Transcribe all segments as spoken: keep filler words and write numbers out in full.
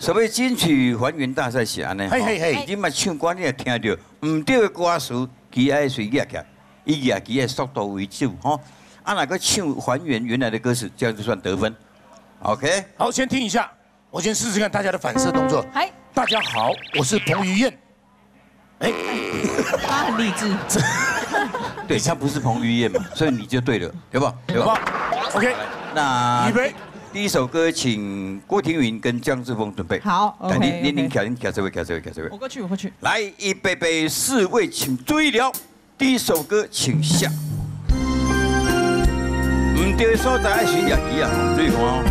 所谓金曲还原大赛是安尼， 嘿嘿嘿， 你嘛唱歌你也听到，唔对的歌词，其爱随压起来，以压其的速度为主，吼。啊，哪个唱还原原来的歌词，这样就算得分。OK， 好，先听一下，我先试试看大家的反射动作。 嗨， 大家好，我是彭于晏。哎， 他很励志。 对，他不是彭于晏嘛，所以你就对了，对吧？对吧 ？OK， 那预备。 第一首歌，请郭庭云跟江志峰准备。 好 ，OK。 您您您调，您调这位，调这位，调这位。 我过去，我过去。 来，预备备，四位请追了。第一首歌，请下。唔对的所在爱选日期啊，注意看哦。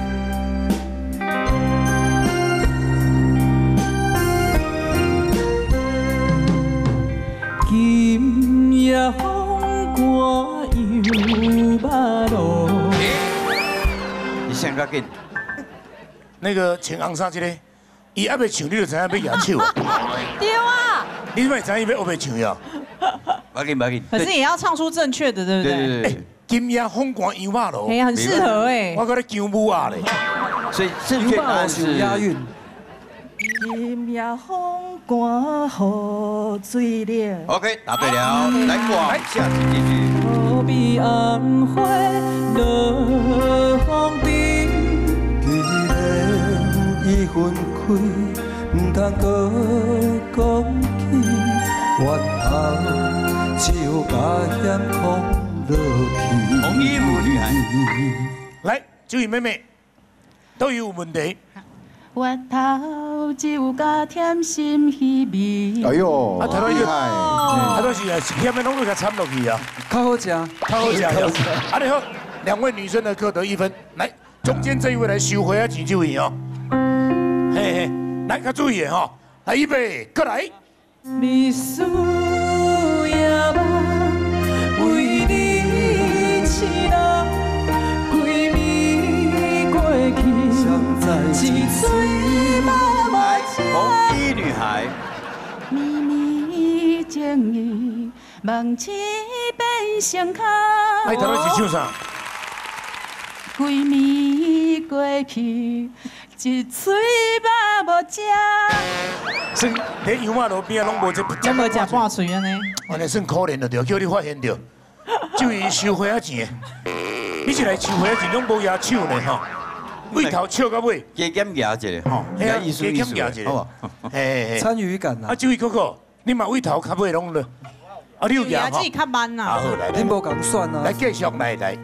今夜风寒又马路。 想较紧， 那个穿红衫这个，伊还未唱，你就知影要举手啊？ 对啊， 你怎么知影伊要学未唱呀？ 不要紧，不要紧。 可是也要唱出正确的，对不对？ 对对对。 今夜风寒杨马路， 哎呀，很适合哎。 我搁咧讲舞啊嘞。 所以正确答案是押韵。 今夜风寒雨水了。 OK， 答对了。来，往下请继续。 何必暗花落风边？ 既然已分开，唔通搁讲起，冤头只有加险空落去。 红衣服女孩， 来，这位妹妹都有问题。 冤头只有加添心稀微。 哎呦， 啊，头头厉害！ 头头是啊，下面拢会甲掺落去啊， 较好食， 较好食。啊，你好，两位女生的各得一分。来，中间这一位来收回啊，请这位哦。嘿嘿，来，较注意的吼，来预备，过来。 你思也梦，为你痴人，规暝过去。 一嘴妈妈红衣女孩， 绵绵情意，梦醒变成空。 哎，头头是唱啥？ 规暝过去，一嘴妈无食。 算连油马路边啊，拢无这， 真无食半嘴安尼。 安尼算可怜了，对，叫你发现着，就伊收花仔钱，你是来收花仔钱，拢无牙手呢吼。 尾头笑到尾， 加减牙一下吼， 嘿啊， 艺术艺术，好不好？ 嘿嘿， 参与感啊， 啊。 这位哥哥，你嘛尾头较尾拢了，啊，你有牙自己较慢呐。 啊，好来来， 恁无共选啊。 来继续来来。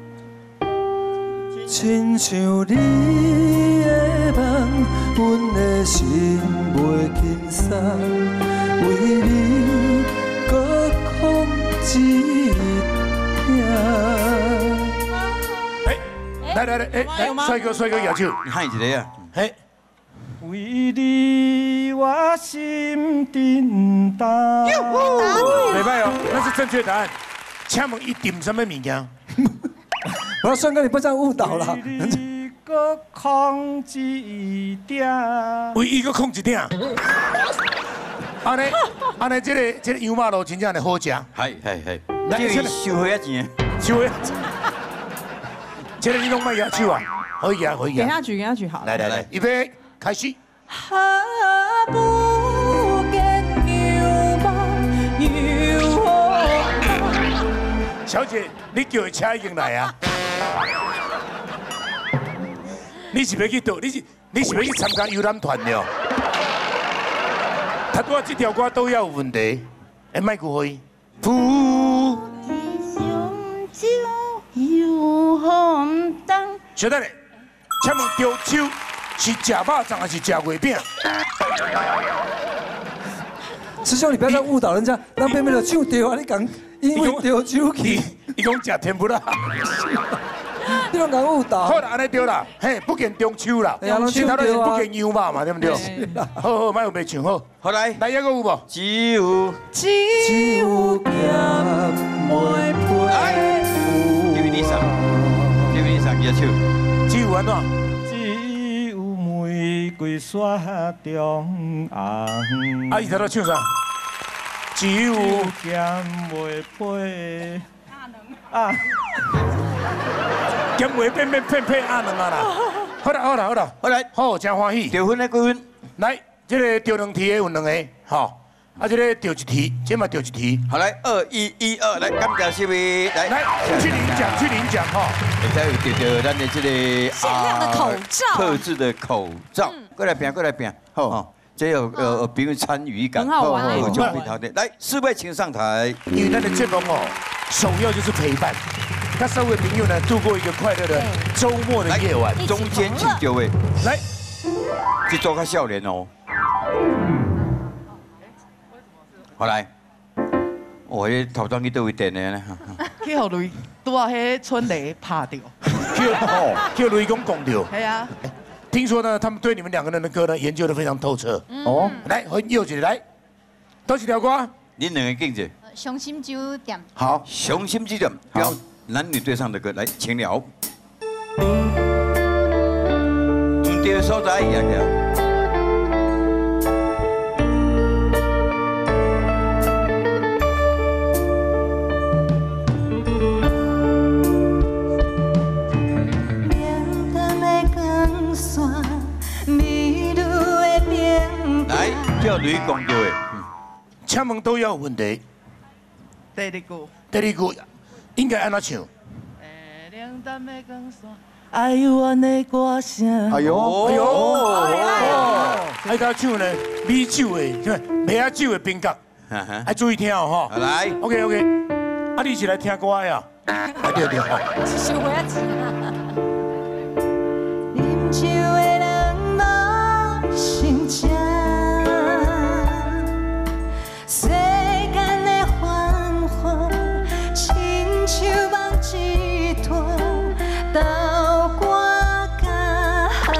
亲像你的梦，阮的心袂轻松，为你搁空一点。 来来来，哎，来，帅哥帅哥摇手， 你喊一个啊， 嘿， 为你我心震动。 袂歹哦，那是正确答案。请问伊点什么物件？ 我要帅哥，你不这样误导了。 你搁空一点， 为伊搁控一点。安尼，安尼，这个这个油马路真正的好食。 系系系， 来这个收花仔钱， 收花。 这个你拢卖牙手啊？可以啊，可以啊。 给他举，给他举好。 来来来，预备，开始。 下不见牛马牛小姐，你叫的车已经来啊？你是要去倒？你是你是要去参加游览团的哦？他拄啊这条歌都要有问题，哎，麦克风。噗。 小等下，请问中秋是吃肉粽还是吃月饼？ 师兄，你不要再误导人家，让妹妹的唱对啊！你讲因为丢酒去， 伊讲吃甜不辣， 你拢讲误导。 好啦，安尼对啦，嘿，不见中秋啦，其他都是不见牛肉嘛，对不对？好好，莫有袂唱好。 好来， 来一个有无？ 只有只有咸袂配。 这位你上，这位你上几手？ 只有安怎？ 只有玫瑰雪中红。 啊，伊在那唱啥？只有咸袂配。啊， 咸袂变变变变阿两啊啦！ 好啦好啦好啦， 好来， 好，真欢喜。 得分来几分？ 来，这个丢两题的有两个，吼，啊，这个丢一题，这嘛丢一题。 好来，二一一二，来，感谢四位，来来去领奖，去领奖哈。 会使有得到咱的这个限量的口罩特制的口罩，过来拼，过来拼，好，这有有朋友参与感， 很好玩哎有奖品好的，来，四位请上台。 因为咱的节目哦，首要就是陪伴，跟社会朋友呢度过一个快乐的周末的夜晚。 中间请就位， 来， 去做个笑脸哦。好来，我迄头装去倒位电的呢？ 去互雷拄啊，迄春雷拍到。 叫哦，叫雷公讲掉。 系啊。 听说呢，他们对你们两个人的歌呢研究得非常透彻。哦，来，和右姐来，多几条歌。 恁两个敬者。 雄心酒店。 好， 雄心酒店，标男女对唱的歌，来，请了。唔对的所在也个。来，叫雷公对的。 请问都要有问题。 第二句。 第二句应该安怎唱？ 爱阮的歌声。 哎呦，哎呦，爱他唱呢，米酒的，梅啊酒的冰角，爱注意听哦，哈。 来 ，OK OK， 啊，你是来听歌呀？啊，对对好。 是我要听啊。 啉酒的人无心情，世间的繁华，亲像梦一段，斗歌甲海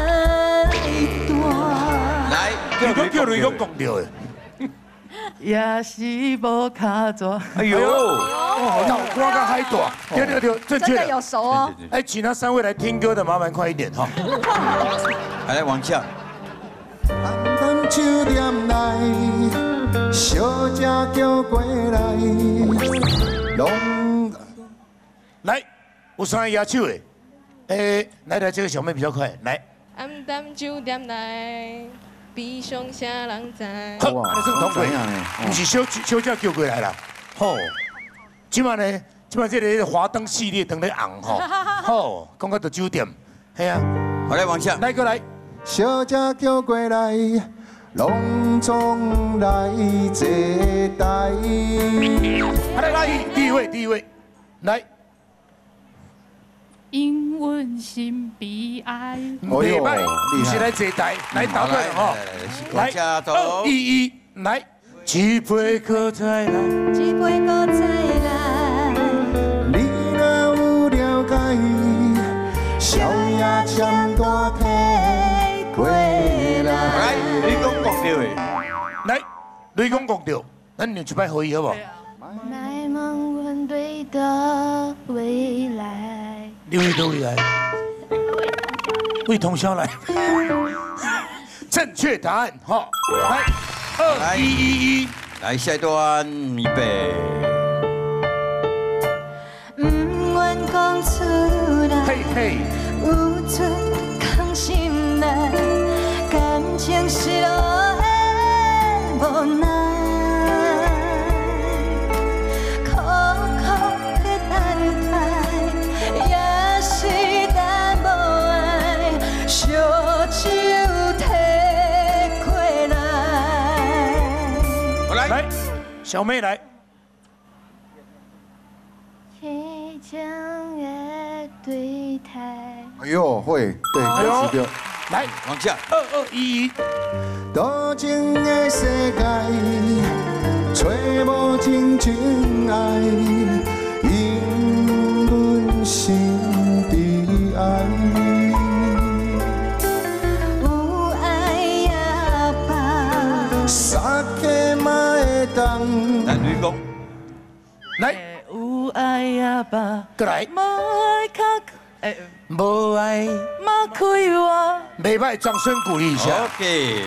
大。 来， 叫雷叫雷公讲掉的。 也是无卡抓。 哎呦，哦，脑瓜跟海大，对对对，正确真的的。 有熟哦。 哎，请那三位来听歌的，麻烦快一点哈。 来往下。 当酒店内，小姐叫过来，拢来，有三个压手的，诶，来来，这个小妹比较快，来。 暗淡酒店内，悲伤啥人知？ 好，你算同过，不是小小姐叫过来啦。好，即摆呢，即摆这个华灯系列等咧红吼，好，讲到到酒店，系啊。 好，来往下。 来过来， 小姐叫过来，拢总来坐台。 来来，第一位，第一位，来。 因阮心悲哀。 袂歹，不是来坐台，来答对了哈。 往下走。 二一一，来，一杯可再来， 一杯搁再来。 你若有了解，小野签大体过来。 来，雷公讲对的。 来，雷公讲对，咱用一摆合意好不好？ 来望阮对的未来。 刘宇都未来，为通宵来。正确答案哈，来，二一一一， 来下一段预备。 不愿讲出来， 嘿嘿， 有出空心内，感情失落的无奈，苦苦的等待，也是等无爱，烧酒提过来。 来，小妹来。 起将的对台。 哎呦，会，对， 哎呦是对。 来， 往下。 二二一一， 多情的世界，找无真情爱，因阮心悲哀。 有爱也罢， 三个嘛会当。 来，雷公。 来， 有爱也罢， 过来， 无爱较诶， 无爱， 莫开我。 袂歹，掌声鼓励一下。 OK。